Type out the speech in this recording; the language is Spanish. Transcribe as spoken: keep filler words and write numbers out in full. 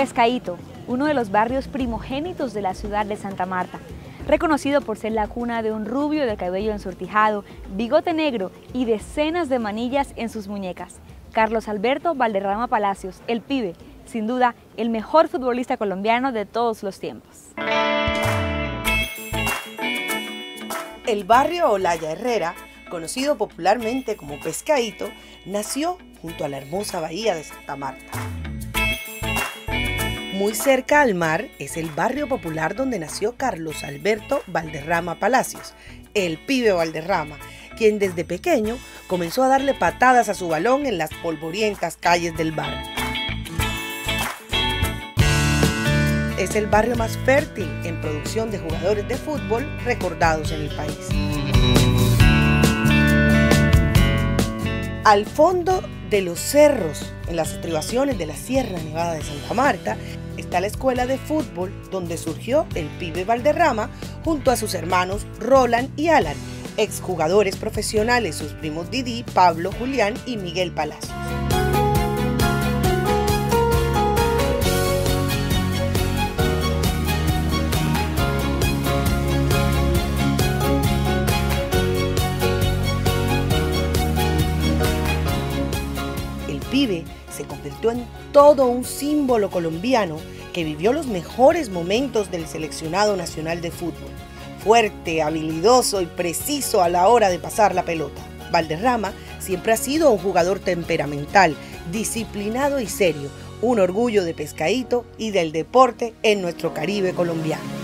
Pescadito, uno de los barrios primogénitos de la ciudad de Santa Marta, reconocido por ser la cuna de un rubio de cabello ensortijado, bigote negro y decenas de manillas en sus muñecas. Carlos Alberto Valderrama Palacios, el Pibe, sin duda el mejor futbolista colombiano de todos los tiempos. El barrio Olaya Herrera, conocido popularmente como Pescadito, nació junto a la hermosa bahía de Santa Marta. Muy cerca al mar es el barrio popular donde nació Carlos Alberto Valderrama Palacios, el Pibe Valderrama, quien desde pequeño comenzó a darle patadas a su balón en las polvorientas calles del barrio. Es el barrio más fértil en producción de jugadores de fútbol recordados en el país. Al fondo de los cerros, en las estribaciones de la Sierra Nevada de Santa Marta, está la escuela de fútbol donde surgió el Pibe Valderrama junto a sus hermanos Roland y Alan, exjugadores profesionales, sus primos Didi, Pablo, Julián y Miguel Palacios. El Pibe se convirtió en todo un símbolo colombiano que vivió los mejores momentos del seleccionado nacional de fútbol. Fuerte, habilidoso y preciso a la hora de pasar la pelota. Valderrama siempre ha sido un jugador temperamental, disciplinado y serio, un orgullo de Pescadito y del deporte en nuestro Caribe colombiano.